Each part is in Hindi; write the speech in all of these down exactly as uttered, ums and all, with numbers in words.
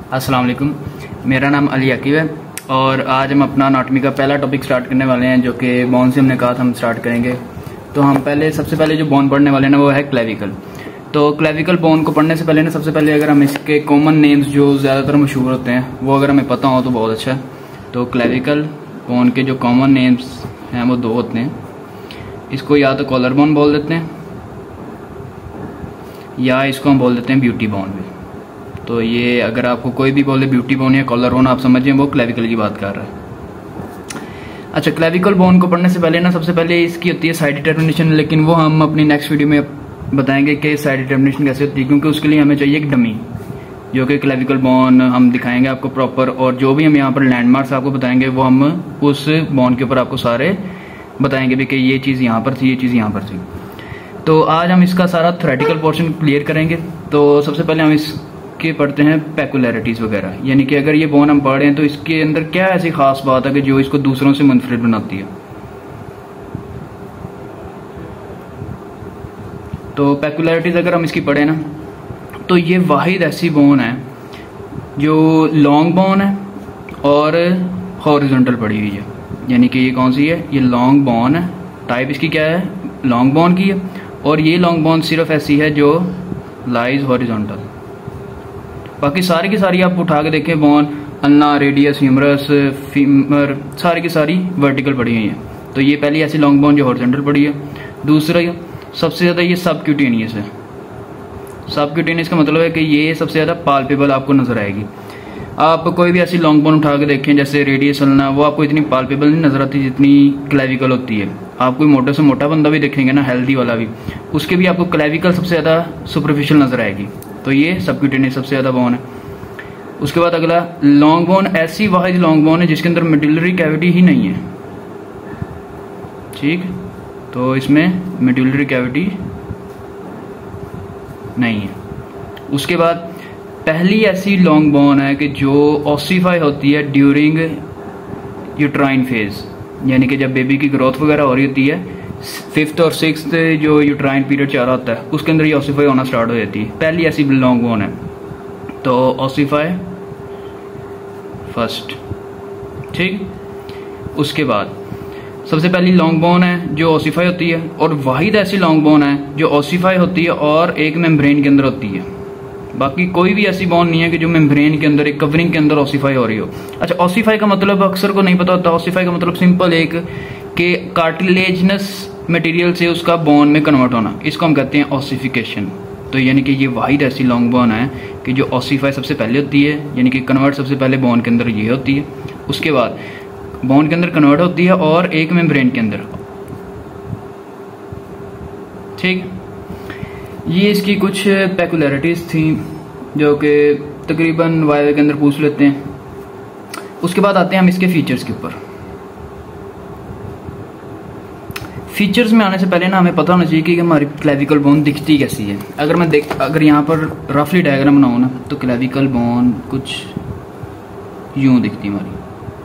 अस्सलाम वालेकुम, मेरा नाम अली अकीब है और आज हम अपना एनाटॉमी का पहला टॉपिक स्टार्ट करने वाले हैं, जो कि बोन से हमने कहा था हम स्टार्ट करेंगे। तो हम पहले सबसे पहले जो बोन पढ़ने वाले हैं ना वो है क्लेविकल। तो क्लेविकल बोन को पढ़ने से पहले ना सबसे पहले अगर हम इसके कॉमन नेम्स जो ज़्यादातर मशहूर होते हैं वो अगर हमें पता हो तो बहुत अच्छा है। तो क्लेविकल बोन के जो कॉमन नेम्स हैं वो दो होते हैं। इसको या तो कॉलर बोन बोल देते हैं या इसको हम बोल देते हैं ब्यूटी बोन भी। तो ये अगर आपको कोई भी बोले ब्यूटी बोन या कॉलर बोन, आप समझिए वो क्लेविकल की बात कर रहा है। अच्छा, क्लेविकल बोन को पढ़ने से पहले ना सबसे पहले इसकी होती है साइड डिटर्मिनेशन, लेकिन वो हम अपनी नेक्स्ट वीडियो में बताएंगे कि साइड डिटर्मिनेशन कैसे होती है, क्योंकि उसके लिए हमें चाहिए एक डमी जो कि क्लेविकल बोन हम दिखाएंगे आपको प्रॉपर, और जो भी हम यहाँ पर लैंडमार्क्स आपको बताएंगे वो हम उस बोन के ऊपर आपको सारे बताएंगे भी कि ये चीज़ यहाँ पर थी, ये चीज़ यहाँ पर थी। तो आज हम इसका सारा थ्योरेटिकल पोर्शन क्लियर करेंगे। तो सबसे पहले हम इसके पढ़ते हैं पेकुलरिटीज़ वगैरह, यानी कि अगर ये बोन हम पढ़ रहे हैं तो इसके अंदर क्या ऐसी खास बात है कि जो इसको दूसरों से मुनफरिद बनाती है। तो पेकुलरिटीज़ अगर हम इसकी पढ़े ना तो ये वाहिद ऐसी बोन है जो लॉन्ग बोन है और हॉरिजॉन्टल पड़ी हुई है, यानी कि ये कौन सी है, ये लॉन्ग बोन है। टाइप इसकी क्या है, लॉन्ग बोन की है। और ये लॉन्ग बोन सिर्फ ऐसी है जो लाइज हॉरिजॉन्टल, बाकी सारी की सारी आप उठा के देखें bone, ulna, radius, humerus, femur, सारी की सारी वर्टिकल पड़ी हुई है। तो ये पहली ऐसी लॉन्ग बोन जो हॉरिजॉन्टल पड़ी है। दूसरा सबसे ज़्यादा ये सबक्यूटेनियस है। सबक्यूटेनियस का मतलब है कि ये सबसे ज़्यादा पाल्पेबल आपको नजर आएगी। आप कोई भी ऐसी लॉन्ग बोन उठा के देखें जैसे रेडियस, अन्ना, वो आपको इतनी पाल्पेबल नहीं नजर आती जितनी क्लेविकल होती है। आप कोई मोटे से मोटा बंदा भी देखेंगे ना, हेल्दी वाला भी, उसके भी आपको क्लेविकल सबसे ज़्यादा सुपरफिशियल नजर आएगी। तो ये सबक्यूटेनियस सबसे ज़्यादा बोन है। उसके बाद अगला लॉन्ग बोन, ऐसी वाहिद लॉन्ग बोन है जिसके अंदर मेडुलरी कैविटी ही नहीं है। ठीक, तो इसमें मेडुलरी कैविटी नहीं है। उसके बाद पहली ऐसी लॉन्ग बोन है कि जो ऑसिफाई होती है ड्यूरिंग यूट्राइन फेज, यानी कि जब बेबी की ग्रोथ वगैरह हो रही होती है, फिफ्थ और सिक्स्थ जो यूट्राइन पीरियड चल रहा होता है उसके अंदर ये ऑसिफाई होना स्टार्ट हो जाती है। पहली ऐसी लॉन्ग बोन है। तो ऑसिफाई फर्स्ट, ठीक। उसके बाद सबसे पहली लॉन्ग बोन है जो ऑसिफाई होती है, और वाहिद ऐसी लॉन्ग बोन है जो ऑसिफाई होती है और एक मेम्ब्रेन के अंदर होती है। बाकी कोई भी ऐसी बोन नहीं है कि जो मेम्ब्रेन के अंदर, एक कवरिंग के अंदर ऑसिफाई हो रही हो। अच्छा, ऑसिफाई का मतलब अक्सर को नहीं पता होता। ऑसिफाई का मतलब सिंपल एक कि कार्टिलेजनस मटेरियल से उसका बोन में कन्वर्ट होना, इसको हम कहते हैं ऑसिफिकेशन। तो यानी कि ये वाहिद ऐसी लॉन्ग बोन है कि जो ऑसिफाई सबसे पहले होती है, यानी कि कन्वर्ट सबसे पहले बोन के अंदर ये होती है। उसके बाद बोन के अंदर कन्वर्ट होती है और एक मेम्ब्रेन के अंदर, ठीक। ये इसकी कुछ पेकुलरिटीज थी जो कि तकरीबन वाइवा के अंदर पूछ लेते हैं। उसके बाद आते हैं हम इसके फीचर्स के ऊपर। फीचर्स में आने से पहले ना हमें पता होना चाहिए कि हमारी क्लेविकल बोन दिखती कैसी है। अगर मैं देख अगर यहाँ पर रफली डायग्राम बनाऊँ ना तो क्लेविकल बोन कुछ यूं दिखती है हमारी।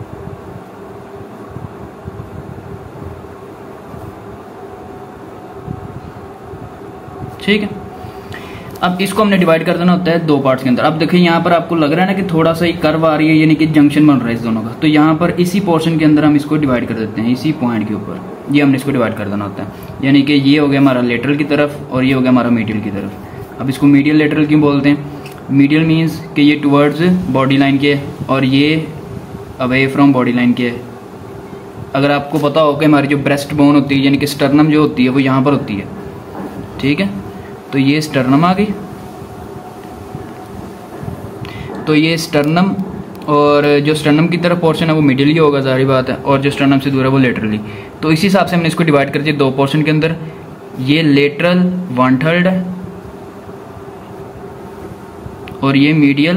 ठीक है, अब इसको हमने डिवाइड कर देना होता है दो पार्ट्स के अंदर। अब देखिए यहाँ पर आपको लग रहा है ना कि थोड़ा सा ही कर्व आ रही है, यानी कि जंक्शन बन रहा है इस दोनों का। तो यहाँ पर इसी पोर्शन के अंदर हम इसको डिवाइड कर देते हैं, इसी पॉइंट के ऊपर ये हमने इसको डिवाइड कर देना होता है। यानी कि ये हो गया हमारा लेटरल की तरफ और ये हो गया हमारा मीडियल की तरफ। अब इसको मीडियल लेटरल क्यों बोलते हैं? मीडियल मीन्स कि ये टुवर्ड्स बॉडी लाइन के और ये अवे फ्रॉम बॉडी लाइन के। अगर आपको पता हो कि हमारी जो ब्रेस्ट बोन होती है, यानी कि स्टर्नम जो होती है, वो यहाँ पर होती है, ठीक है। तो ये स्टर्नम आ गई, तो ये स्टर्नम, और जो स्टर्नम की तरफ पोर्शन है वो मिडिली होगा, जाहिर बात है, और जो स्टर्नम से दूर है वो लेटरली। तो इसी हिसाब से हमने इसको डिवाइड कर दिया दो पोर्शन के अंदर। ये लेटरल वन थर्ड है और ये मीडियल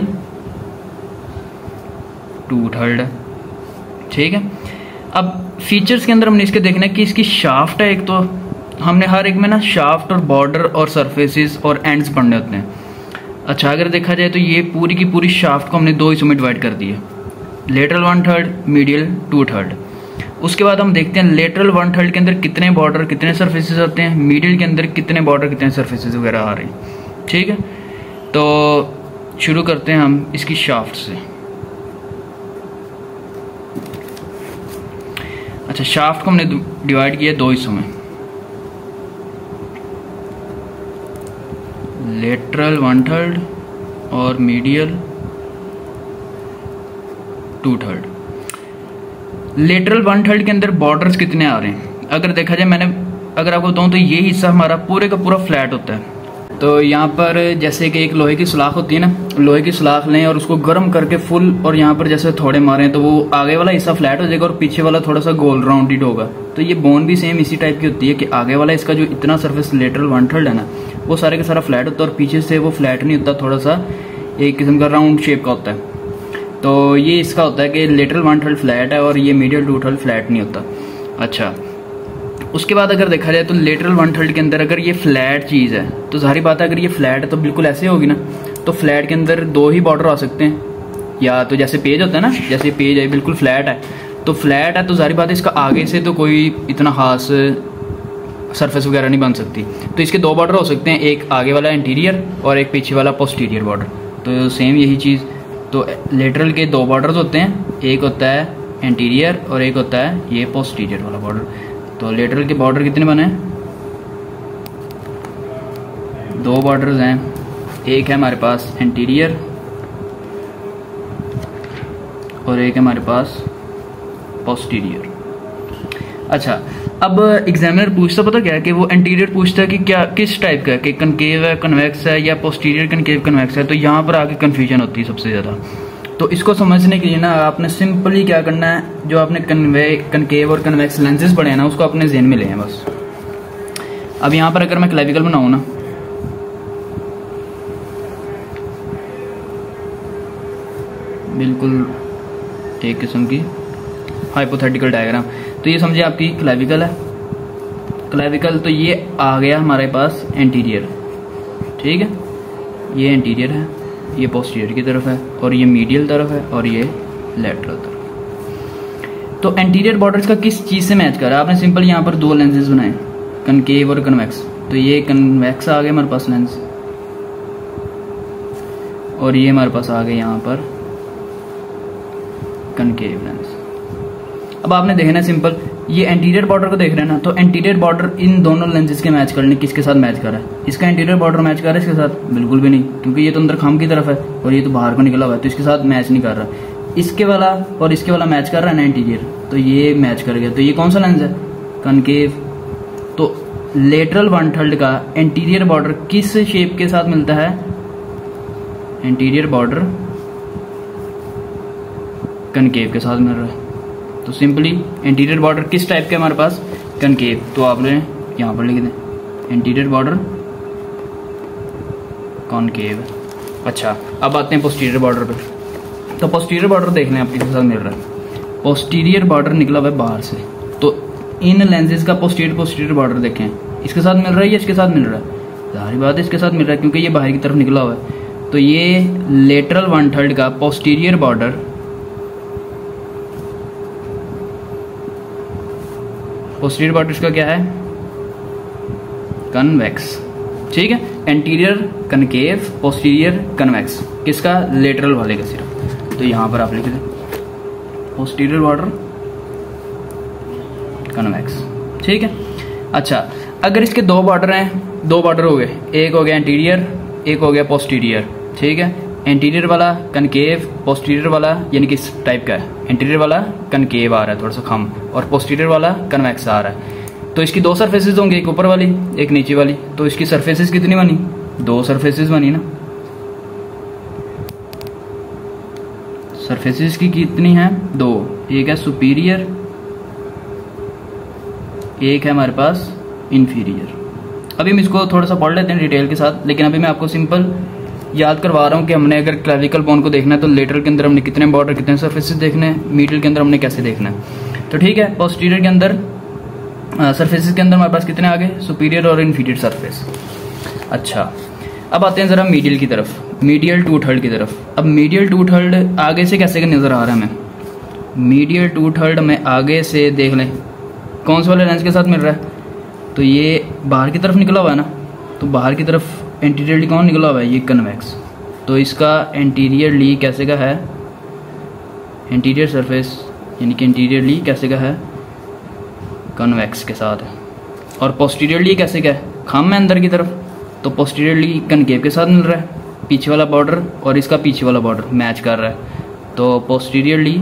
टू थर्ड है, ठीक है। अब फीचर्स के अंदर हमने इसके देखना है कि इसकी शाफ्ट है, एक तो हमने हर एक में ना शाफ्ट और बॉर्डर और सरफेसेस और एंड्स पढ़ने होते हैं। अच्छा, अगर देखा जाए तो ये पूरी की पूरी शाफ्ट को हमने दो हिस्सों में डिवाइड कर दी है, lateral one third, medial two third. उसके बाद हम देखते हैं लेटरल वन थर्ड के अंदर कितने बॉर्डर कितने सरफेसेस होते हैं, मीडियल के अंदर कितने बॉर्डर कितने सरफेसेस वगैरह आ रहे हैं, ठीक है। तो शुरू करते हैं हम इसकी शाफ्ट से। अच्छा, शाफ्ट को हमने डिवाइड किया दो हिस्सों में, लेटरल वन थर्ड और medial two third. Lateral one third के अंदर बॉर्डर्स कितने आ रहे हैं अगर देखा जाए, मैंने अगर आपको बताऊं तो ये हिस्सा हमारा पूरे का पूरा फ्लैट होता है। तो यहाँ पर जैसे कि एक लोहे की सुलाख होती है ना, लोहे की सुलाख लें और उसको गर्म करके फुल, और यहाँ पर जैसे थोड़े मारें तो वो आगे वाला हिस्सा फ्लैट हो जाएगा और पीछे वाला थोड़ा सा गोल राउंडेड होगा। तो ये बोन भी सेम इसी टाइप की होती है कि आगे वाला इसका जो इतना सरफेस लेटरल वन थर्ड है ना, वो सारे का सारा फ्लैट होता है और पीछे से वो फ्लैट नहीं होता, थोड़ा सा एक किस्म का राउंड शेप का होता है। तो ये इसका होता है कि लेटरल वन थर्ड फ्लैट है और ये मीडियल टू थर्ड फ्लैट नहीं होता। अच्छा, उसके बाद अगर देखा जाए तो लेटरल वन थर्ड के अंदर अगर ये फ्लैट चीज़ है तो जाहिर बात है अगर ये फ्लैट है तो बिल्कुल ऐसे होगी ना, तो फ्लैट के अंदर दो ही बॉर्डर आ सकते हैं, या तो जैसे पेज होता है ना, जैसे पेज है बिल्कुल फ्लैट है, तो फ्लैट है तो जाहिर बात है इसका आगे से तो कोई इतना खास सरफेस वगैरह नहीं बन सकती। तो इसके दो बॉर्डर हो सकते हैं, एक आगे वाला इंटीरियर और एक पीछे वाला पोस्टीरियर बॉर्डर। तो सेम यही चीज़, तो लेटरल के दो बॉर्डर्स होते हैं, एक होता है इंटीरियर और एक होता है ये पोस्टीरियर वाला बॉर्डर। तो लेटरल के बॉर्डर कितने बने? दो बॉर्डर्स हैं, एक है हमारे पास इंटीरियर और एक है हमारे पास पोस्टीरियर। अच्छा, अब एग्जामिनर पूछता पता क्या है कि वो इंटीरियर पूछता है कि क्या किस टाइप का है, कि कनकेव है, कन्वेक्स है, या पोस्टीरियर कनकेव कन्वेक्स है। तो यहाँ पर आके कन्फ्यूजन होती है सबसे ज़्यादा। तो इसको समझने के लिए ना आपने सिंपली क्या करना है, जो आपने कन्वे कनकेव और कन्वेक्स लेंसेज पढ़े हैं ना, उसको अपने ज़हन में ले हैं बस। अब यहाँ पर अगर मैं क्लेविकल बनाऊँ ना, बिल्कुल एक किस्म की हाइपोथेटिकल डायग्राम, तो ये समझिए आपकी क्लेविकल है। क्लेविकल तो ये आ गया हमारे पास इंटीरियर, ठीक है, ये इंटीरियर है, ये पोस्टीरियर की तरफ है और ये मीडियल तरफ है और ये लेटरल तरफ। तो इंटीरियर बॉर्डर्स का किस चीज़ से मैच कर रहा है? आपने सिंपल यहाँ पर दो लेंसेज बनाए, कनकेव और कन्वेक्स। तो ये कन्वेक्स आ गया हमारे पास लेंस और ये हमारे पास आ गए यहाँ पर कनकेव लेंस। अब आपने देखना सिंपल, ये एंटीरियर बॉर्डर को देख रहे हैं ना, तो एंटीरियर बॉर्डर इन दोनों लेंसेज के मैच करने किसके साथ मैच कर रहा है? इसका एंटीरियर बॉर्डर मैच कर रहा है इसके साथ? बिल्कुल भी नहीं, क्योंकि ये तो अंदर खाम की तरफ है और ये तो बाहर को निकला हुआ है, तो इसके साथ मैच नहीं कर रहा। इसके वाला और इसके वाला मैच कर रहा है ना इंटीरियर, तो ये मैच कर गया। तो ये कौन सा लेंस है? कनकेव। तो लेटरल वन थर्ड का एंटीरियर बॉर्डर किस शेप के साथ मिलता है? एंटीरियर बॉर्डर कनकेव के साथ मिल रहा है। तो सिंपली इंटीरियर बॉर्डर किस टाइप के हमारे पास? कनकेव। तो आपने यहाँ पर लिख दें इंटीरियर बॉर्डर कॉनकेव। अच्छा, अब आते हैं पोस्टीरियर बॉर्डर पे। तो पोस्टीरियर बॉर्डर देख लें आप किसके साथ मिल रहा है। पोस्टीरियर बॉर्डर निकला हुआ है बाहर से, तो इन लेंसेज का पोस्टीरियर पोस्टीरियर बॉर्डर देखें, इसके साथ मिल रहा है या इसके साथ मिल रहा है? सारी बात है इसके साथ मिल रहा है, क्योंकि ये बाहर की तरफ निकला हुआ है। तो ये लेटरल वन थर्ड का पोस्टीरियर बॉर्डर पोस्टीरियर बॉर्डर इसका क्या है? कन्वेक्स, ठीक है। एंटीरियर कनकेव, पोस्टीरियर कन्वेक्स, किसका? लेटरल वाले का सिर्फ। तो यहां पर आप लिख दें पोस्टीरियर बॉर्डर कन्वेक्स, ठीक है। अच्छा, अगर इसके दो बॉर्डर हैं, दो बॉर्डर हो गए, एक हो गया एंटीरियर, एक हो गया पोस्टीरियर, ठीक है। एंटीरियर वाला कनकेव, पोस्टीरियर वाला यानी किस टाइप का है? एंटीरियर वाला कनकेव आ रहा है थोड़ा सा खम, और पोस्टीरियर वाला कन्वेक्स आ रहा है। तो इसकी दो सरफेसेस होंगे, एक ऊपर वाली एक नीचे वाली। तो इसकी सरफेसेस कितनी बनी? दो सरफेसेस बनी ना। सरफेसेस की कितनी है? दो, एक है सुपीरियर, एक है हमारे पास इंफीरियर। अभी हम इसको थोड़ा सा पढ़ लेते हैं डिटेल के साथ, लेकिन अभी मैं आपको सिंपल याद करवा रहा हूँ कि हमने अगर क्लेविकल बोन को देखना है तो लेटरल के अंदर हमने कितने बॉर्डर, कितने सरफेसेस देखने हैं, मीडियल के अंदर हमने कैसे देखना है। तो ठीक है, पोस्टीरियर के अंदर सरफेसेस के अंदर हमारे पास कितने आ गए? सुपीरियर और इन्फीरियर सरफेस। अच्छा, अब आते हैं जरा मीडियल की तरफ, मीडियल टू थर्ड की तरफ। अब मीडियल टू थर्ड आगे से कैसे नजर आ रहा है हमें? मीडियल टू थर्ड में आगे से देख लें कौन से वाले लेंस के साथ मिल रहा है? तो ये बाहर की तरफ निकला हुआ है ना, तो बाहर की तरफ एंटीरियरली कौन निकला हुआ है? ये कन्वेक्स। तो इसका एंटीरियरली कैसे का है, एंटीरियर सरफेस यानी कि एंटीरियरली कैसे का है, कन्वेक्स के साथ है। और पोस्टीरियरली कैसे का है, खाम में अंदर की तरफ, तो पोस्टीरियरली कनकेव के साथ मिल रहा है, पीछे वाला बॉर्डर और इसका पीछे वाला बॉर्डर मैच कर रहा है, तो पोस्टीरियरली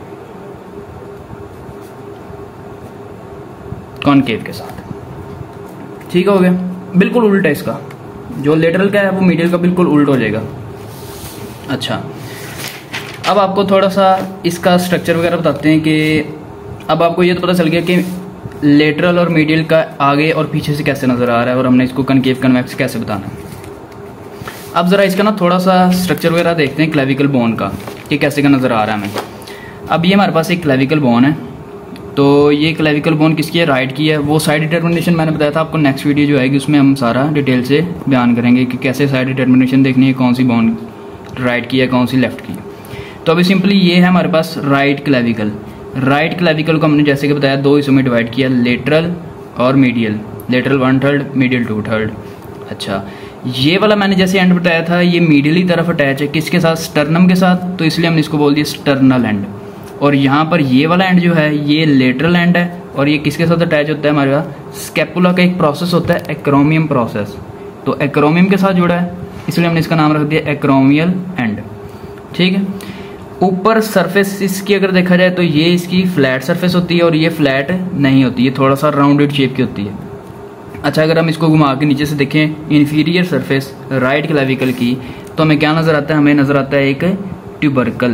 कॉनकेव के साथ। ठीक हो गया, बिल्कुल उल्टा है इसका, जो लेटरल का है वो मीडियल का बिल्कुल उल्टा हो जाएगा। अच्छा, अब आपको थोड़ा सा इसका स्ट्रक्चर वगैरह बताते हैं कि अब आपको ये तो पता चल गया कि लेटरल और मीडियल का आगे और पीछे से कैसे नज़र आ रहा है और हमने इसको कनकेव कन्वेक्स कैसे बताना है। अब ज़रा इसका ना थोड़ा सा स्ट्रक्चर वगैरह देखते हैं क्लेविकल बोन का, कि कैसे का नज़र आ रहा है हमें। अब ये हमारे पास एक क्लेविकल बोन है, तो ये क्लेविकल बोन किसकी है, राइट की है। वो साइड डिटर्मिनेशन मैंने बताया था आपको, नेक्स्ट वीडियो जो आएगी उसमें हम सारा डिटेल से बयान करेंगे कि कैसे साइड डिटर्मिनेशन देखनी है, कौन सी बोन राइट की है कौन सी लेफ्ट की है। तो अभी सिंपली ये है हमारे पास राइट क्लेविकल। राइट क्लेविकल को हमने जैसे कि बताया दो हिस्सों में डिवाइड किया, लेटरल और medial, lateral one third medial two third. अच्छा, ये वाला मैंने जैसे एंड बताया था ये मीडियली तरफ अटैच है, किसके साथ, स्टर्नम के साथ, तो इसलिए हमने इसको बोल दिया स्टर्नल एंड। और यहाँ पर ये वाला एंड जो है ये लेटरल एंड है, और ये किसके साथ अटैच होता है, हमारे पास स्कैपुला का एक प्रोसेस होता है एक्रोमियम प्रोसेस, तो एक्रोमियम के साथ जुड़ा है, इसलिए हमने इसका नाम रख दिया एक्रोमियल एंड। ठीक है, ऊपर सरफेस इसकी अगर देखा जाए तो ये इसकी फ्लैट सरफेस होती है और ये फ्लैट नहीं होती, ये थोड़ा सा राउंडेड शेप की होती है। अच्छा, अगर हम इसको घुमा के नीचे से देखें इन्फीरियर सरफेस राइट क्लेविकल की, तो हमें क्या नज़र आता है, हमें नज़र आता है एक ट्यूबरकल।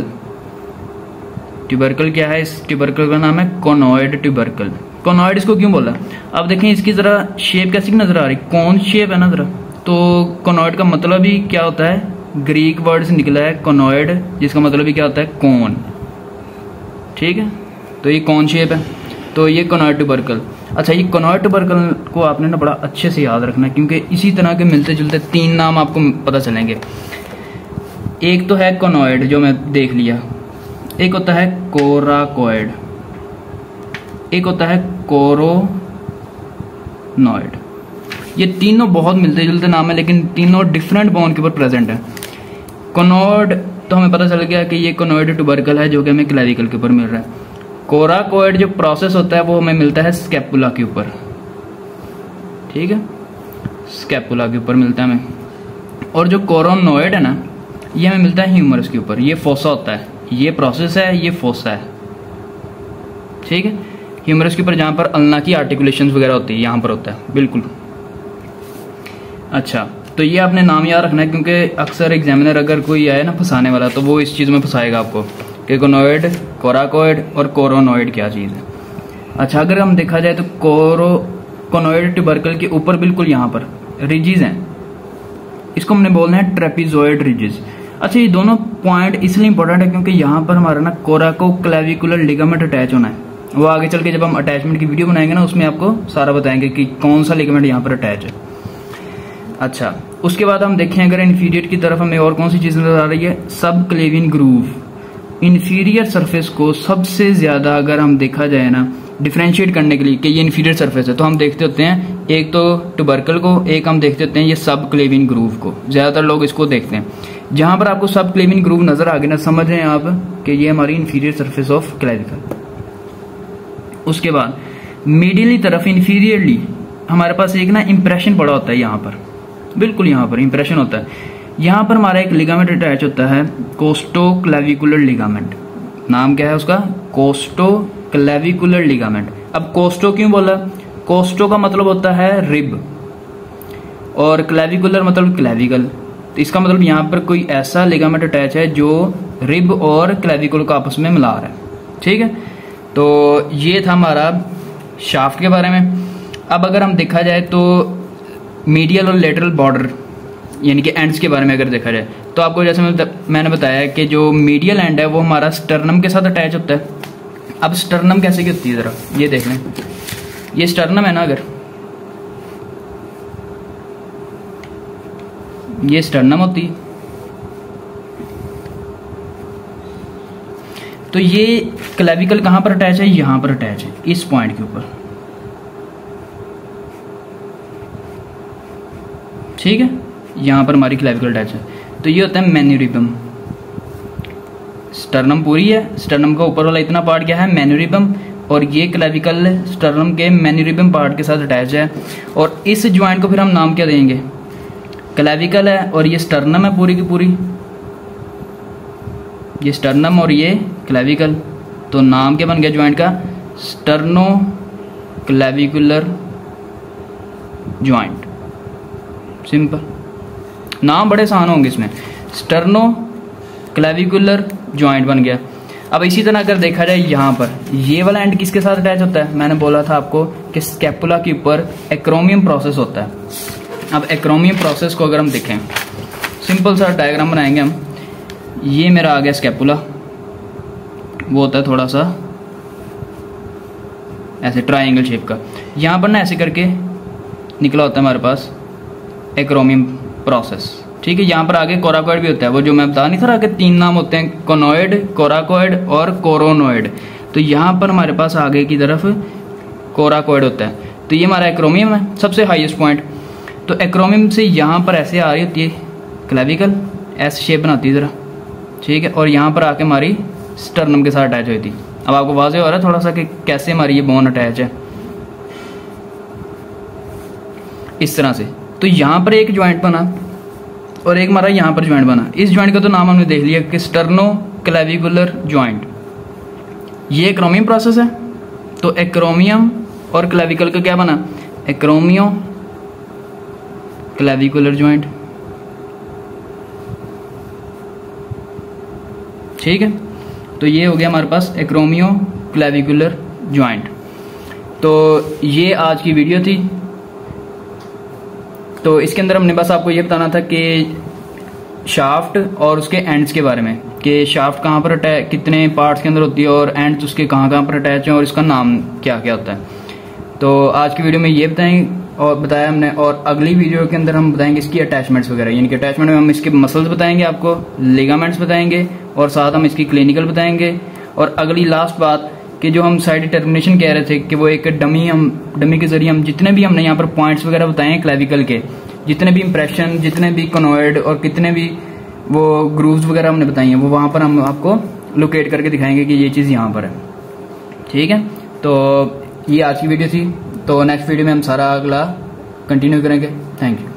ट्यूबरकल क्या है, इस ट्यूबरकल का नाम है कोनॉइड ट्यूबरकल। कोनॉइड इसको क्यों बोला, अब देखें इसकी ज़रा शेप कैसी नज़र आ रही, कौन शेप है ना ज़रा, तो कोनॉइड का मतलब ही क्या होता है, ग्रीक वर्ड से निकला है कोनॉइड, जिसका मतलब ही क्या होता है, कौन। ठीक है, तो ये कौन शेप है, तो ये कोनॉइड ट्यूबरकल। अच्छा, ये कोनॉइड ट्यूबरकल को आपने ना बड़ा अच्छे से याद रखना, क्योंकि इसी तरह के मिलते जुलते तीन नाम आपको पता चलेंगे। एक तो है कोनॉइड जो मैं देख लिया, एक होता है कोराकोइड, एक होता है कोरोनॉइड। ये तीनों बहुत मिलते जुलते नाम है, लेकिन तीनों डिफरेंट बोन के ऊपर प्रेजेंट है। कोनॉइड तो हमें पता चल गया कि ये कोनॉइड ट्यूबरकल है जो कि हमें क्लेविकल के ऊपर मिल रहा है। कोराकोइड जो प्रोसेस होता है वो हमें मिलता है स्कैपुला के ऊपर। ठीक है, स्कैपुला के ऊपर मिलता है हमें। और जो कोरोनॉइड है ना, ये हमें मिलता है ह्यूमरस के ऊपर, ये फोसा होता है, ये प्रोसेस है, ये फोसा है। ठीक है, ह्यूमरस के ऊपर जहाँ पर अल्ना की आर्टिकुलेशंस वगैरह होती है यहाँ पर होता है, बिल्कुल। अच्छा, तो ये आपने नाम याद रखना है, क्योंकि अक्सर एग्जामिनर अगर कोई आए ना फंसाने वाला, तो वो इस चीज़ में फंसाएगा आपको कि कोनॉइड, कोराकोइड और कोरोनॉइड क्या चीज़ है। अच्छा, अगर हम देखा जाए तो कोरो कोनॉइड ट्यूबरकल के ऊपर बिल्कुल यहाँ पर रिजिज हैं, इसको हमने बोलना है ट्रेपिजॉइड रिजिज। अच्छा, ये दोनों पॉइंट इसलिए इंपॉर्टेंट है क्योंकि यहाँ पर हमारा ना कोराको क्लेविकुलर लिगामेंट अटैच होना है। वो आगे चल के जब हम अटैचमेंट की वीडियो बनाएंगे ना, उसमें आपको सारा बताएंगे कि कौन सा लिगामेंट यहाँ पर अटैच है। अच्छा, उसके बाद हम देखें अगर इन्फीरियर की तरफ हमें और कौन सी चीज़ नजर आ रही है, सब क्लेविन ग्रूव। इन्फीरियर सरफेस को सबसे ज़्यादा अगर हम देखा जाए ना डिफ्रेंशिएट करने के लिए कि ये इन्फीरियर सरफेस है, तो हम देखते होते हैं एक तो ट्यूबरकल को, एक हम देखते होते हैं ये सब क्लेविन ग्रूव को। ज़्यादातर लोग इसको देखते हैं। जहाँ पर आपको सब क्लेविन ग्रूव नजर आ गए ना, समझ रहे हैं आप कि ये हमारी इन्फीरियर सरफेस ऑफ क्लेविकल। उसके बाद मीडियली तरफ इन्फीरियरली हमारे पास एक ना इंप्रेशन पड़ा होता है, यहाँ पर बिल्कुल यहाँ पर इंप्रेशन होता है। यहाँ पर हमारा एक लिगामेंट अटैच होता है, कोस्टो क्लेविकुलर लिगामेंट। नाम क्या है उसका, कोस्टो क्लेविकुलर लिगामेंट। अब कोस्टो क्यों बोला, कोस्टो का मतलब होता है रिब और क्लेविकुलर मतलब क्लेविकल। तो इसका मतलब यहाँ पर कोई ऐसा लिगामेंट अटैच है जो रिब और क्लेविकुलर को आपस में मिला रहा है। ठीक है, तो ये था हमारा शाफ्ट के बारे में। अब अगर हम देखा जाए तो मीडियल और लेटरल बॉर्डर यानी कि एंड्स के बारे में अगर देखा जाए, तो आपको जैसे मैंने बताया कि जो मीडियल एंड है वो हमारा स्टर्नम के साथ अटैच होता है। अब स्टर्नम कैसे की होती है, जरा ये देख लें। ये स्टर्नम है ना, अगर ये स्टर्नम होती है तो ये क्लेविकल कहाँ पर अटैच है, यहाँ पर अटैच है, इस पॉइंट के ऊपर। ठीक है, यहाँ पर हमारी क्लेविकल अटैच है। तो ये होता है मैन्यूरिबम। स्टर्नम पूरी है, स्टर्नम का ऊपर वाला इतना पार्ट क्या है मैन्यूरिबम, और ये क्लेविकल स्टर्नम के मैन्यूरिबम पार्ट के साथ अटैच है। और इस ज्वाइंट को फिर हम नाम क्या देंगे, क्लेविकल है और ये स्टर्नम है पूरी की पूरी, ये स्टर्नम और ये क्लेविकल, तो नाम क्या बन गया ज्वाइंट का, स्टर्नो क्लेविकुलर ज्वाइंट। सिंपल, नाम बड़े आसान होंगे इसमें, स्टर्नो क्लेविकुलर ज्वाइंट बन गया। अब इसी तरह अगर देखा जाए यहाँ पर ये वाला एंड किसके साथ अटैच होता है, मैंने बोला था आपको कि स्कैपुला के ऊपर एक्रोमियम प्रोसेस होता है। अब एक्रोमियम प्रोसेस को अगर हम देखें, सिंपल सा डायग्राम बनाएंगे हम। ये मेरा आ गया स्कैपुला, वो होता है थोड़ा सा ऐसे ट्रायंगल शेप का, यहाँ पर ना ऐसे करके निकला होता है हमारे पास एक्रोमियम प्रोसेस, ठीक है। यहाँ पर आगे कोराकोइड भी होता है, वो जो मैं बता नहीं था कि तीन नाम होते हैं, कोनोइड, कोराकोइड और कोरोनोइड। तो यहाँ पर हमारे पास आगे की तरफ कोराकोइड होता है, तो ये हमारा एक्रोमियम है सबसे हाईएस्ट पॉइंट। तो एक्रोमियम से यहाँ पर ऐसे आ रही होती है क्लेविकल, ऐसे शेप बनाती है ज़रा, ठीक है, और यहाँ पर आके हमारी स्टर्नम के साथ अटैच हुई थी। अब आपको वाज़ेह हो रहा है थोड़ा सा कि कैसे हमारी ये बोन अटैच है, इस तरह से। तो यहाँ पर एक ज्वाइंट बना और एक हमारा यहाँ पर ज्वाइंट बना। इस ज्वाइंट का तो नाम हमने देख लिया कि स्टर्नो क्लेविकुलर ज्वाइंट। ये एक्रोमियम प्रोसेस है, तो एक्रोमियम और क्लेविकल का क्या बना, एक्रोमियो क्लेविकुलर ज्वाइंट, ठीक है। तो ये हो गया हमारे पास एक्रोमियो क्लेविकुलर ज्वाइंट। तो ये आज की वीडियो थी। तो इसके अंदर हमने बस आपको ये बताना था कि शाफ्ट और उसके एंड्स के बारे में, कि शाफ्ट कहाँ पर अटैच, कितने पार्ट्स के अंदर होती है और एंड्स उसके कहाँ कहाँ पर अटैच हैं और इसका नाम क्या क्या होता है। तो आज की वीडियो में ये बताएं और बताया हमने, और अगली वीडियो के अंदर हम बताएंगे इसकी अटैचमेंट्स वगैरह, यानी कि अटैचमेंट में हम इसके मसल्स बताएंगे आपको, लिगामेंट्स बताएंगे और साथ हम इसकी क्लिनिकल बताएंगे। और अगली लास्ट बात कि जो हम साइड डिटर्मिनेशन कह रहे थे कि वो एक डमी, हम डमी के जरिए हम जितने भी हमने यहाँ पर पॉइंट्स वगैरह बताए हैं क्लेविकल के, जितने भी इंप्रेशन, जितने भी कोनोइड और कितने भी वो ग्रूव्स वगैरह हमने बताई हैं, वो वहाँ पर हम आपको लोकेट करके दिखाएंगे कि ये चीज़ यहाँ पर है, ठीक है। तो ये आज की वीडियो थी, तो नेक्स्ट वीडियो में हम सारा अगला कंटिन्यू करेंगे। Thank you.